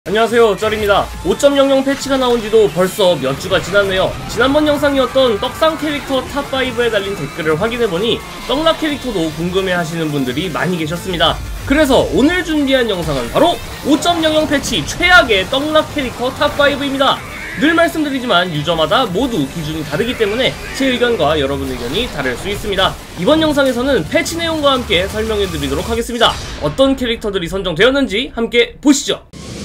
안녕하세요, 쩔입니다. 5.00 패치가 나온지도 벌써 몇 주가 지났네요. 지난번 영상이었던 떡상 캐릭터 탑5에 달린 댓글을 확인해보니 떡락 캐릭터도 궁금해하시는 분들이 많이 계셨습니다. 그래서 오늘 준비한 영상은 바로 5.00 패치 최악의 떡락 캐릭터 탑5입니다. 늘 말씀드리지만 유저마다 모두 기준이 다르기 때문에 제 의견과 여러분 의견이 다를 수 있습니다. 이번 영상에서는 패치 내용과 함께 설명해드리도록 하겠습니다. 어떤 캐릭터들이 선정되었는지 함께 보시죠.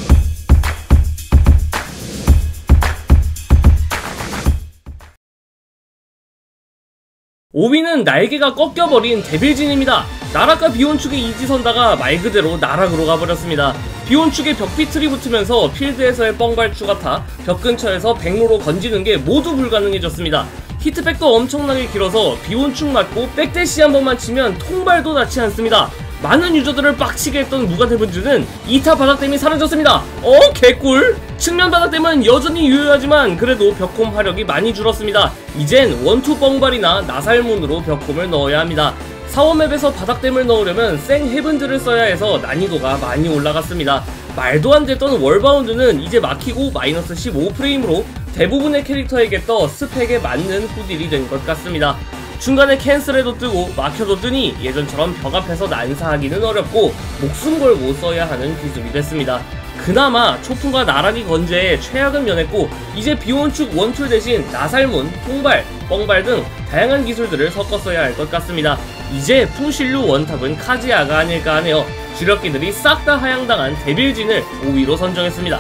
5위는 날개가 꺾여버린 데빌진입니다. 나락과 비온축의 이지선다가 말그대로 나락으로 가버렸습니다. 비온축에 벽비틀이 붙으면서 필드에서의 뻥발추 같아 벽 근처에서 백로로 건지는게 모두 불가능해졌습니다. 히트백도 엄청나게 길어서 비온축 맞고 백대시 한 번만 치면 통발도 닿지 않습니다. 많은 유저들을 빡치게 했던 무가데븐즈는 2타 바닥댐이 사라졌습니다. 개꿀! 측면 바닥댐은 여전히 유효하지만 그래도 벽홈 화력이 많이 줄었습니다. 이젠 원투 뻥발이나 나살문으로 벽홈을 넣어야 합니다. 4원맵에서 바닥댐을 넣으려면 생 헤븐즈를 써야 해서 난이도가 많이 올라갔습니다. 말도 안 됐던 월바운드는 이제 막히고 마이너스 15프레임으로 대부분의 캐릭터에게 떠 스펙에 맞는 후딜이 된 것 같습니다. 중간에 캔슬해도 뜨고 막혀도 뜨니 예전처럼 벽 앞에서 난사하기는 어렵고 목숨 걸고 써야 하는 기술이 됐습니다. 그나마 초풍과 나락이 건재해 최악은 면했고 이제 비온축 원툴 대신 나살문, 통발, 뻥발 등 다양한 기술들을 섞어 써야 할 것 같습니다. 이제 풍실루 원탑은 카지아가 아닐까 하네요. 주력기들이 싹 다 하향당한 데빌진을 5위로 선정했습니다.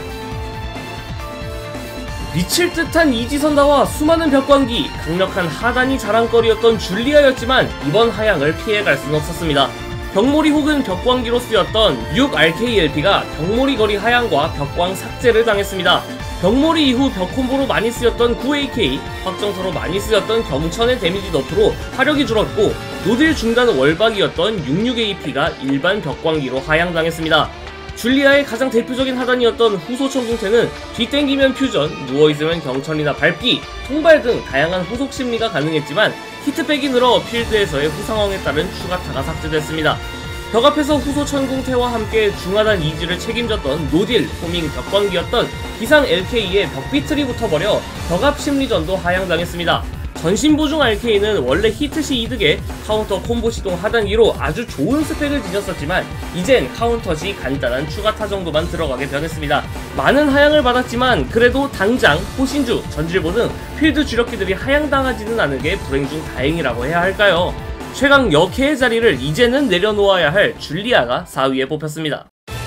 미칠 듯한 이지선다와 수많은 벽광기, 강력한 하단이 자랑거리였던 줄리아였지만 이번 하향을 피해갈 순 없었습니다. 벽몰이 혹은 벽광기로 쓰였던 6RKLP가 벽몰이 거리 하향과 벽광 삭제를 당했습니다. 벽몰이 이후 벽콤보로 많이 쓰였던 9AK, 확정서로 많이 쓰였던 경천의 데미지 너프로 화력이 줄었고 노딜 중단 월박이었던 66AP가 일반 벽광기로 하향당했습니다. 줄리아의 가장 대표적인 하단이었던 후소천궁태는 뒤땡기면 퓨전, 누워있으면 경천이나 밟기, 통발 등 다양한 후속 심리가 가능했지만 히트백이 늘어 필드에서의 후상황에 따른 추가타가 삭제됐습니다. 벽 앞에서 후소천궁태와 함께 중하단 이지를 책임졌던 노딜, 호밍, 벽광기였던 기상 LK의 벽비틀이 붙어버려 벽앞 심리전도 하향당했습니다. 전신보중 RK는 원래 히트시 이득에 카운터 콤보 시동 하단기로 아주 좋은 스펙을 지녔었지만 이젠 카운터 시 간단한 추가타 정도만 들어가게 변했습니다. 많은 하향을 받았지만 그래도 당장 호신주, 전질보 등 필드 주력기들이 하향당하지는 않은 게 불행 중 다행이라고 해야 할까요? 최강 역해의 자리를 이제는 내려놓아야 할 줄리아가 4위에 뽑혔습니다.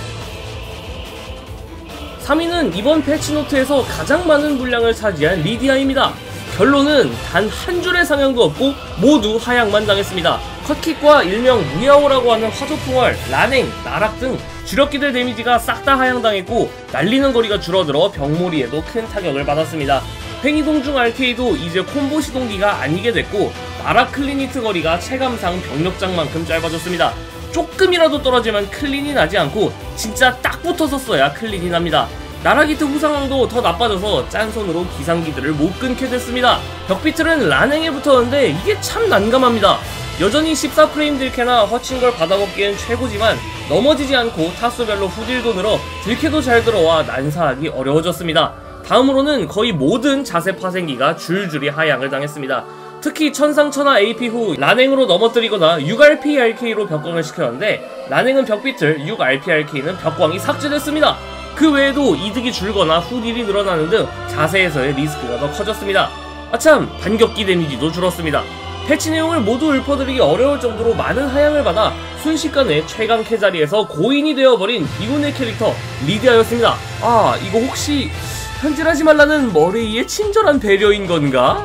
3위는 이번 패치노트에서 가장 많은 분량을 차지한 리디아입니다. 결론은 단 한 줄의 상향도 없고 모두 하향만 당했습니다. 컷킥과 일명 무야호라고 하는 화조풍월, 란행, 나락 등 주력기들 데미지가 싹 다 하향당했고 날리는 거리가 줄어들어 벽몰이에도 큰 타격을 받았습니다. 팽이동중 RK도 이제 콤보 시동기가 아니게 됐고 나락 클리니트 거리가 체감상 병력장만큼 짧아졌습니다. 조금이라도 떨어지면 클린이 나지 않고 진짜 딱 붙어서 써야 클린이 납니다. 나락히트 후상황도 더 나빠져서 짠손으로 기상기들을 못 끊게 됐습니다. 벽비틀은 란행에 붙었는데 이게 참 난감합니다. 여전히 14프레임 딜캐나 허친걸 받아먹기엔 최고지만 넘어지지 않고 타수별로 후딜도 늘어 딜캐도 잘 들어와 난사하기 어려워졌습니다. 다음으로는 거의 모든 자세 파생기가 줄줄이 하향을 당했습니다. 특히 천상천하 AP 후 란행으로 넘어뜨리거나 6RPRK로 벽광을 시켰는데 란행은 벽비틀, 6RPRK는 벽광이 삭제됐습니다. 그 외에도 이득이 줄거나 후딜이 늘어나는 등 자세에서의 리스크가 더 커졌습니다. 아참, 반격기 데미지도 줄었습니다. 패치 내용을 모두 읊어드리기 어려울 정도로 많은 하향을 받아 순식간에 최강 캐자리에서 고인이 되어버린 비운의 캐릭터 리디아였습니다. 이거 혹시 현질하지 말라는 머레이의 친절한 배려인 건가?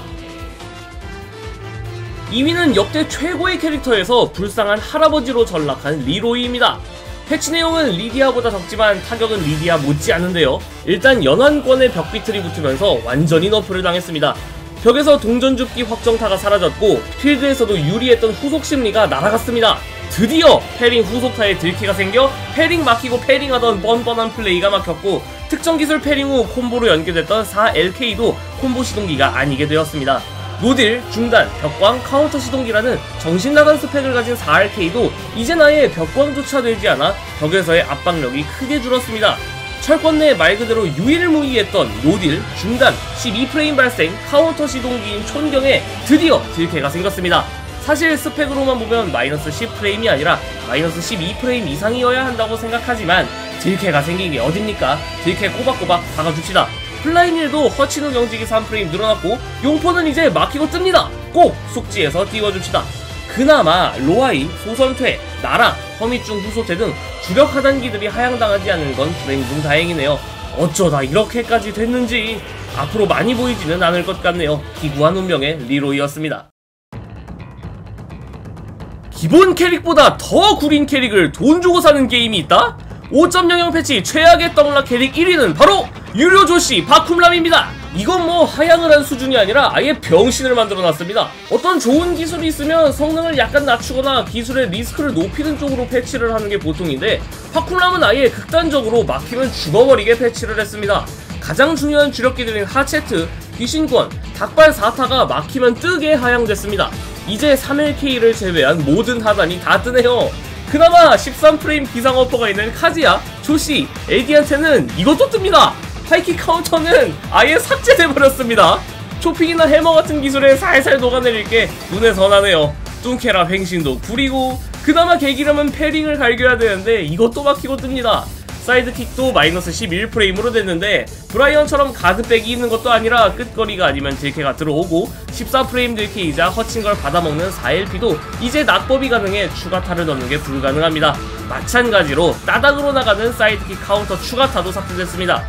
2위는 역대 최고의 캐릭터에서 불쌍한 할아버지로 전락한 리로이입니다. 패치 내용은 리디아보다 적지만 타격은 리디아 못지않은데요. 일단 연환권의 벽비틀이 붙으면서 완전히 너프를 당했습니다. 벽에서 동전줍기 확정타가 사라졌고 필드에서도 유리했던 후속 심리가 날아갔습니다. 드디어 패링 후속타에 들키가 생겨 패링 막히고 패링하던 뻔뻔한 플레이가 막혔고 특정 기술 패링 후 콤보로 연계됐던 4LK도 콤보 시동기가 아니게 되었습니다. 노딜, 중단, 벽광, 카운터 시동기라는 정신나간 스펙을 가진 4RK도 이젠 아예 벽광조차 되지 않아 벽에서의 압박력이 크게 줄었습니다. 철권 내 말 그대로 유일무이했던 노딜, 중단, 12프레임 발생, 카운터 시동기인 촌경에 드디어 딜캐가 생겼습니다. 사실 스펙으로만 보면 마이너스 10프레임이 아니라 마이너스 12프레임 이상이어야 한다고 생각하지만 딜캐가 생긴 게 어딥니까? 딜캐 꼬박꼬박 박아줍시다. 플라잉일도 허치노 경직이 3프레임 늘어났고 용포는 이제 막히고 뜹니다. 꼭 숙지에서 띄워줍시다. 그나마 로아이, 소선퇴, 나라, 허미중 후소퇴 등 주력 하단기들이 하향당하지 않는 건 불행 중 다행이네요. 어쩌다 이렇게까지 됐는지 앞으로 많이 보이지는 않을 것 같네요. 기구한 운명의 리로이였습니다. 기본 캐릭보다 더 구린 캐릭을 돈 주고 사는 게임이 있다? 5.00 패치 최악의 떡락 캐릭 1위는 바로 유료 조시 바쿰람입니다. 이건 뭐 하향을 한 수준이 아니라 아예 병신을 만들어놨습니다. 어떤 좋은 기술이 있으면 성능을 약간 낮추거나 기술의 리스크를 높이는 쪽으로 패치를 하는 게 보통인데 바쿰람은 아예 극단적으로 막히면 죽어버리게 패치를 했습니다. 가장 중요한 주력기들인 하체트, 귀신권, 닭발 4타가 막히면 뜨게 하향됐습니다. 이제 3LK를 제외한 모든 하단이 다 뜨네요. 그나마 13프레임 기상 어퍼가 있는 카지야, 조시, 에디한테는 이것도 뜹니다. 하이킥 카운터는 아예 삭제돼버렸습니다. 초핑이나 해머 같은 기술에 살살 녹아내릴 게 눈에 선하네요. 뚱케라 횡신도 구리고 그나마 계기라면 패링을 갈겨야 되는데 이것도 막히고 뜹니다. 사이드킥도 마이너스 11프레임으로 됐는데 브라이언처럼 가드백이 있는 것도 아니라 끝거리가 아니면 딜캐가 들어오고 14프레임 딜캐이자 허친 걸 받아먹는 4LP도 이제 낙법이 가능해 추가타를 넣는 게 불가능합니다. 마찬가지로 따닥으로 나가는 사이드킥 카운터 추가타도 삭제됐습니다.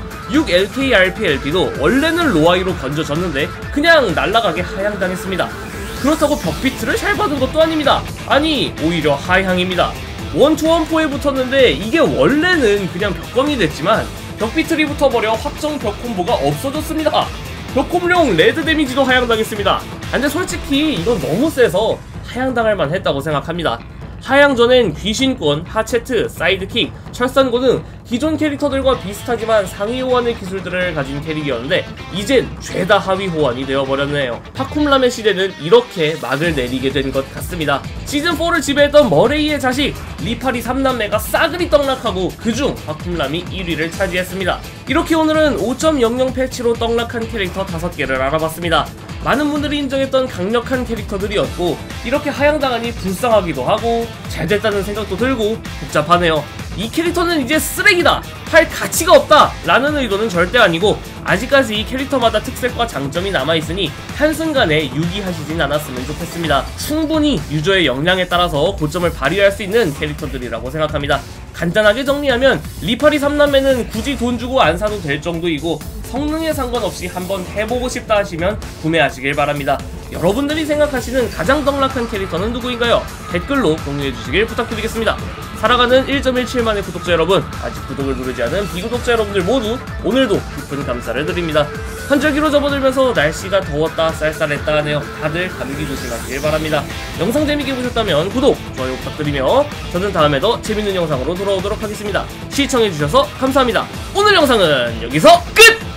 6LKRPLP도 원래는 로아이로 건져졌는데 그냥 날아가게 하향당했습니다. 그렇다고 벽비트를 잘 받은 것도 아닙니다. 아니 오히려 하향입니다. 원투원포에 붙었는데 이게 원래는 그냥 벽검이 됐지만 벽비틀이 붙어버려 확정 벽콤보가 없어졌습니다. 벽콤용 레드 데미지도 하향당했습니다. 근데 솔직히 이건 너무 세서 하향당할만 했다고 생각합니다. 하향 전엔 귀신권, 하체트, 사이드킥, 철산고 등 기존 캐릭터들과 비슷하지만 상위 호환의 기술들을 가진 캐릭이었는데 이젠 죄다 하위 호환이 되어버렸네요. 바쿰람의 시대는 이렇게 막을 내리게 된 것 같습니다. 시즌4를 지배했던 머레이의 자식 리파리 3남매가 싸그리 떡락하고 그중 바쿰람이 1위를 차지했습니다. 이렇게 오늘은 5.00 패치로 떡락한 캐릭터 5개를 알아봤습니다. 많은 분들이 인정했던 강력한 캐릭터들이었고 이렇게 하향당하니 불쌍하기도 하고 잘됐다는 생각도 들고 복잡하네요. 이 캐릭터는 이제 쓰레기다, 할 가치가 없다 라는 의도는 절대 아니고 아직까지 이 캐릭터마다 특색과 장점이 남아있으니 한순간에 유기하시진 않았으면 좋겠습니다. 충분히 유저의 역량에 따라서 고점을 발휘할 수 있는 캐릭터들이라고 생각합니다. 간단하게 정리하면 리파리 3남매는 굳이 돈 주고 안 사도 될 정도이고 성능에 상관없이 한번 해보고 싶다 하시면 구매하시길 바랍니다. 여러분들이 생각하시는 가장 떡락한 캐릭터는 누구인가요? 댓글로 공유해주시길 부탁드리겠습니다. 살아가는 1.17만의 구독자 여러분, 아직 구독을 누르지 않은 비구독자 여러분들 모두 오늘도 깊은 감사를 드립니다. 환절기로 접어들면서 날씨가 더웠다 쌀쌀했다 하네요. 다들 감기 조심하시길 바랍니다. 영상 재밌게 보셨다면 구독, 좋아요 부탁드리며 저는 다음에 더 재밌는 영상으로 돌아오도록 하겠습니다. 시청해주셔서 감사합니다. 오늘 영상은 여기서 끝!